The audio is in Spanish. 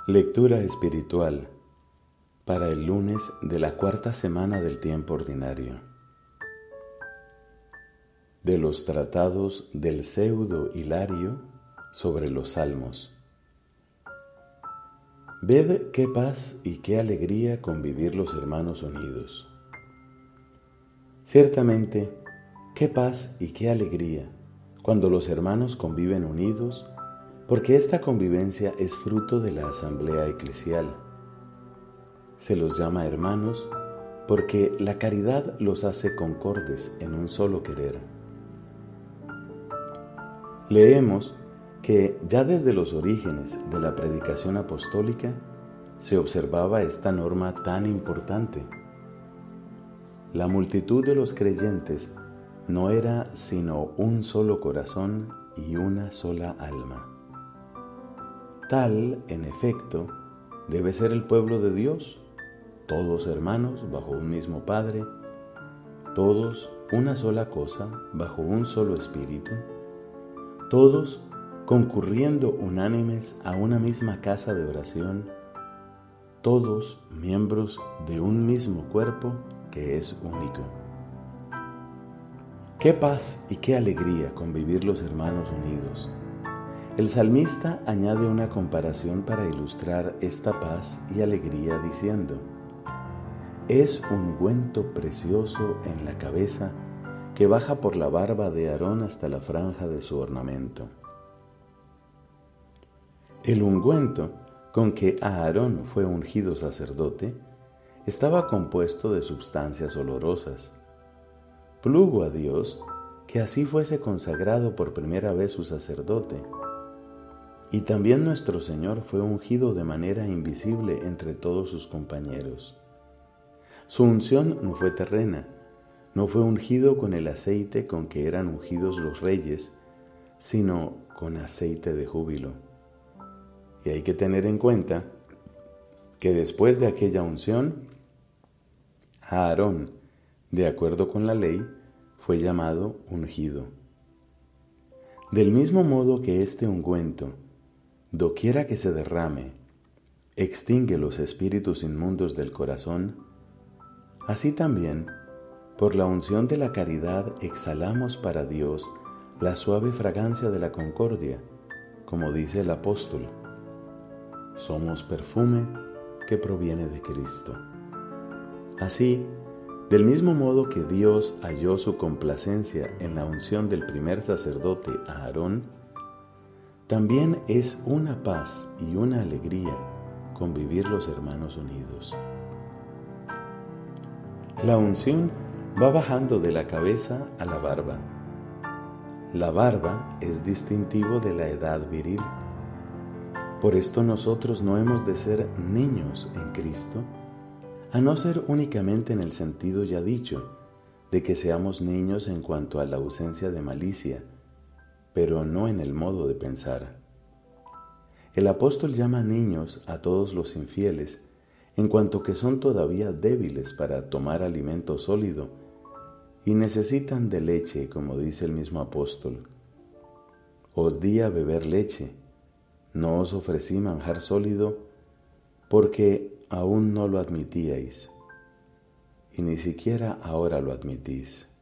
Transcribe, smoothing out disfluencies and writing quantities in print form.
Lectura espiritual para el lunes de la cuarta semana del tiempo ordinario. De los tratados del Pseudo Hilario sobre los Salmos. Ved qué paz y qué alegría convivir los hermanos unidos. Ciertamente, qué paz y qué alegría cuando los hermanos conviven unidos, porque esta convivencia es fruto de la asamblea eclesial. Se los llama hermanos porque la caridad los hace concordes en un solo querer. Leemos que ya desde los orígenes de la predicación apostólica se observaba esta norma tan importante. La multitud de los creyentes no era sino un solo corazón y una sola alma. Tal, en efecto, debe ser el pueblo de Dios, todos hermanos bajo un mismo Padre, todos una sola cosa bajo un solo Espíritu, todos concurriendo unánimes a una misma casa de oración, todos miembros de un mismo cuerpo que es único. Qué paz y qué alegría convivir los hermanos unidos. El salmista añade una comparación para ilustrar esta paz y alegría diciendo: es ungüento precioso en la cabeza que baja por la barba de Aarón hasta la franja de su ornamento. El ungüento con que Aarón fue ungido sacerdote estaba compuesto de sustancias olorosas. Plugo a Dios que así fuese consagrado por primera vez su sacerdote. Y también nuestro Señor fue ungido de manera invisible entre todos sus compañeros. Su unción no fue terrena, no fue ungido con el aceite con que eran ungidos los reyes, sino con aceite de júbilo. Y hay que tener en cuenta que después de aquella unción, Aarón, de acuerdo con la ley, fue llamado ungido. Del mismo modo que este ungüento, doquiera que se derrame, extingue los espíritus inmundos del corazón, así también, por la unción de la caridad exhalamos para Dios la suave fragancia de la concordia, como dice el apóstol: somos perfume que proviene de Cristo. Así, del mismo modo que Dios halló su complacencia en la unción del primer sacerdote Aarón, también es una paz y una alegría convivir los hermanos unidos. La unción va bajando de la cabeza a la barba. La barba es distintivo de la edad viril. Por esto nosotros no hemos de ser niños en Cristo, a no ser únicamente en el sentido ya dicho, de que seamos niños en cuanto a la ausencia de malicia, pero no en el modo de pensar. El apóstol llama niños a todos los infieles, en cuanto que son todavía débiles para tomar alimento sólido y necesitan de leche, como dice el mismo apóstol. Os di a beber leche, no os ofrecí manjar sólido, porque aún no lo admitíais, y ni siquiera ahora lo admitís.